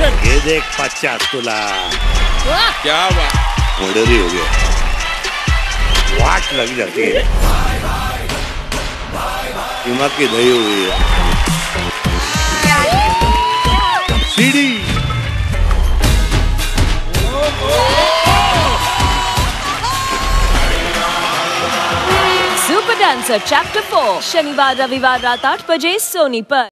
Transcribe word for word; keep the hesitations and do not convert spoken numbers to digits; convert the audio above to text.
Action. ये देख पचास तुला। क्या बात, मर्डर ही हो गया, वाट लग जाती है, दिमाग की दही हुई है। CD super dancer chapter four शनिवार रविवार रात आठ बजे सोनी पर।